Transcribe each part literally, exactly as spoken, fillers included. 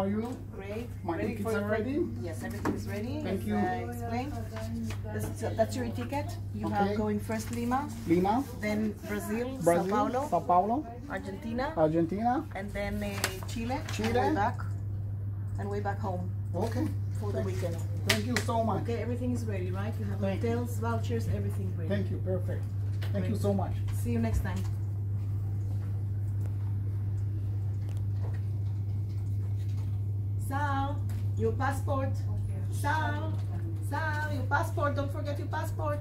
are you? Great. My ready tickets for are ready? Yes, everything is ready. Thank As you. I explained. That's, uh, that's your ticket. You Okay. have going first Lima, Lima, then Brazil, Brazil, Sao Paulo, Sao Paulo, Argentina, Argentina. and then uh, Chile, Chile. and way back, and way back home Okay. for the Thank, weekend. thank you so much. Okay, everything is ready, right? You have Thank hotels, vouchers, everything ready. Thank you. Perfect. Thank you so much. See you next time. Sal, your passport. Sal, Sal, your passport. Don't forget your passport.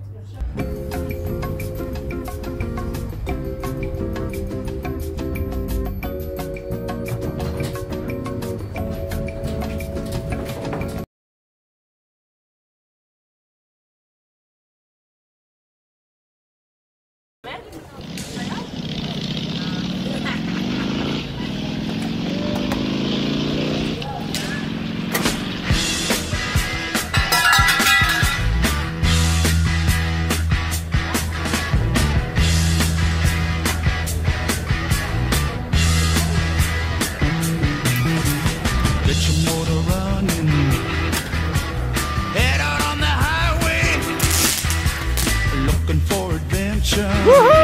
Woohoo!